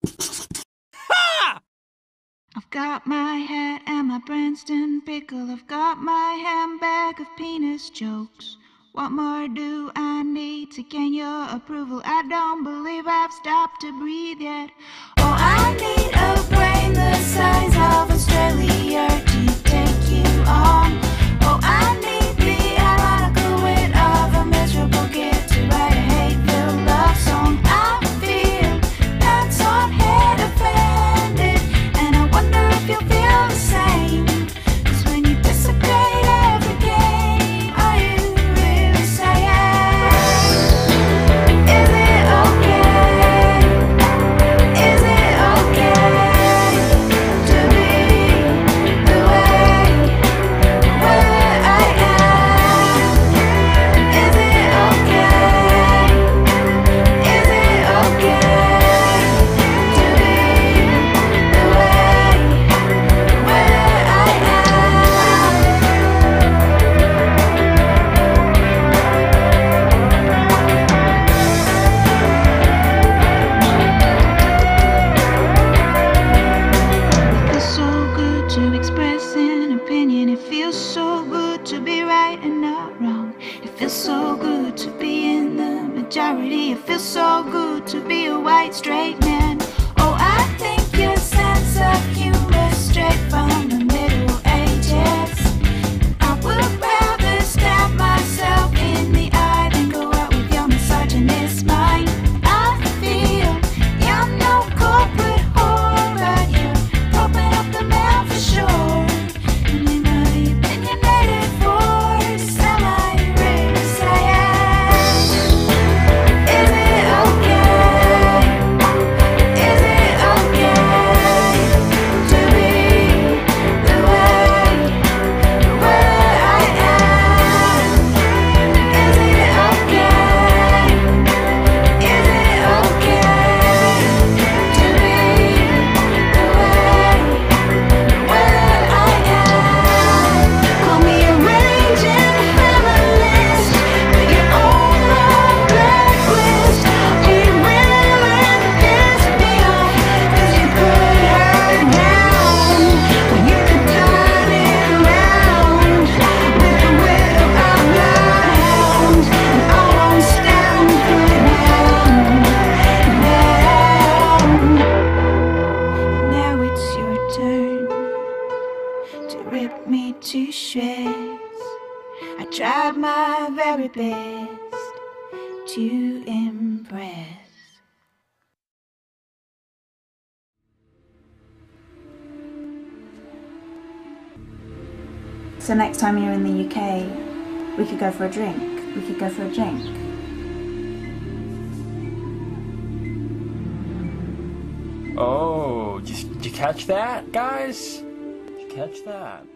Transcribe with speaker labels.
Speaker 1: I've got my hat and my Princeton pickle. I've got my handbag of penis jokes. What more do I need to gain your approval? I don't believe I've stopped to breathe yet. Oh, I need a brain the size of Australia to take you on. Oh, I need the ironical wit of a miserable kid to write a hate-filled love song. I feel that's on head offended, and I wonder if you'll feel the same. 'Cause when you desecrate every game, are you really saying, is it okay? Is it okay to be the way I am? Is it okay? Is it okay to be the way I am? It feels so good to express an opinion. It feels so good to be right and not wrong. It feels so good to be in the majority. It feels so good to be a white straight man. Oh, I think your sense of humor straight from the Middle Ages. I would rather stab myself in the eye than go out with your misogynist mind. I feel you're no corporate whore, but you're propping up the mail for sure. And in my opinionated voice, am I really saying, is it okay? Is it okay to be the way I am? Is it okay? Is it okay to be the way I am? Call me a raging feminist, but you're on my blacklist. Are you willing to piss me off? 'Cause you put her down when you could turn it around with the whip of a bloodhound. And I won't stand for now it's your turn to rip me to shreds. I tried my very best to impress.
Speaker 2: So next time you're in the UK, we could go for a drink. We could go for a drink.
Speaker 3: Oh, did you catch that, guys? Did you catch that?